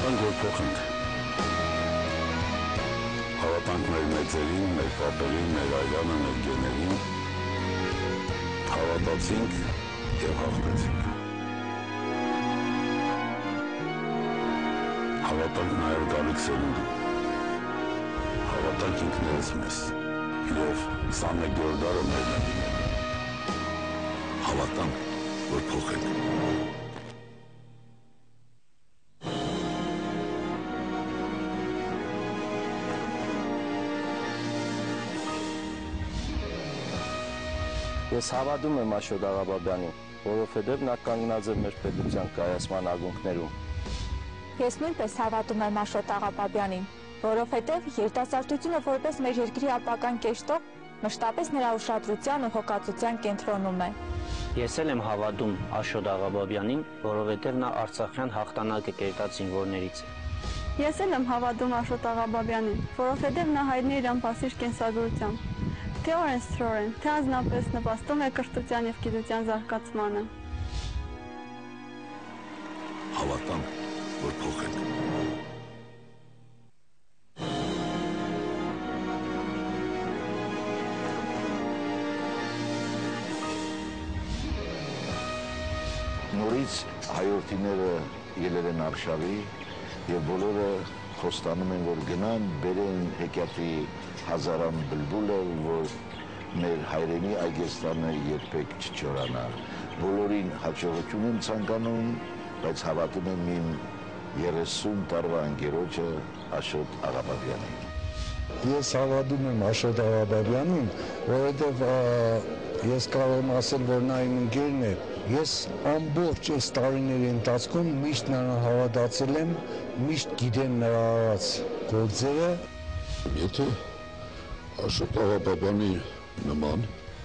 Հավատանք, որ փոխենք։ Հավատանք մեր մեծերին, մեր պապերին, մեր այրանը, մեր գեներին։ Հավատացինք և հաղթեցինք։ Հավատանք նաև գալիք սերունդին։ Հավատանք ինքներս մեզ։ Եվ 21-րդ դարը մերն է լինելու։ Հավատանք, որ փոխենք։ Ես հավատում եմ Աշոտ Աղաբաբյանին, որովհետև նա կանգնած է մեր պետության կայացման ակունքներում։ Ես նույնպես հավատում եմ Աշոտ Աղաբաբյանին, որովհետև երիտասարդությունը որպես մեր երկրի ապագան կեշտող մշտապես նրա ուշադրության ու հոգացության կենտրոնում է։ Ես էլ եմ հավատում Աշոտ Աղաբաբյանին, որովհետև նա արցախյան հաղթանակը կերտած զինվորներից է։ Ես էլ եմ հավատում Աշոտ Աղաբաբյանին, որովհետև նա հայտնի է իր անպասիժ կենսագրությամբ։ Թե օրենսդրորեն, թե անձնապես նպաստում է կրթության և գիտության զարգացմանը։ Հավատանք, որ փոխենք։ Նորից հայորդիները ելել են արշավի և բոլորը խոստանում են, որ գնան, բերեն հեքիաթի հազարան բլբուլը, որ մեր հայրենի այգեստանը երբեք չչորանա։ Բոլորին հաջողություն եմ ցանկանում, բայց հավատում եմ իմ 30 տարվա ընկերոջը Աշոտ Աղաբաբյանին։ Ես հավատում եմ Աշոտ Աղաբաբյանին, որովհետև ես կարող եմ ասել, որ նա իմ ընկերն է։ Ես ամբողջ այս տարիների ընթացքում միշտ նրան հավատացել եմ, միշտ գիտեմ նրա արած գործերը։ Եթե Աշոտ Աղաբաբյանի նման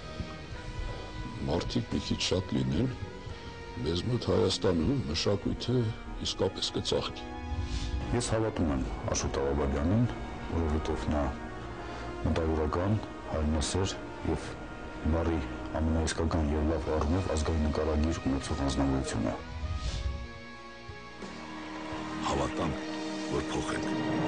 մարդիկ մի քիչ շատ լինեն, մեզ մոտ Հայաստանում մշակույթը իսկապես կծաղկի։ Ես հավատում եմ Աշոտ Աղաբաբյանին, որովհետև նա մտավորական, հայրենասեր և բառի ամենաիսկական և լավ առումով ազգային նկարագիր ունեցող անձնավորություն է։ Հավատանք, որ փոխենք։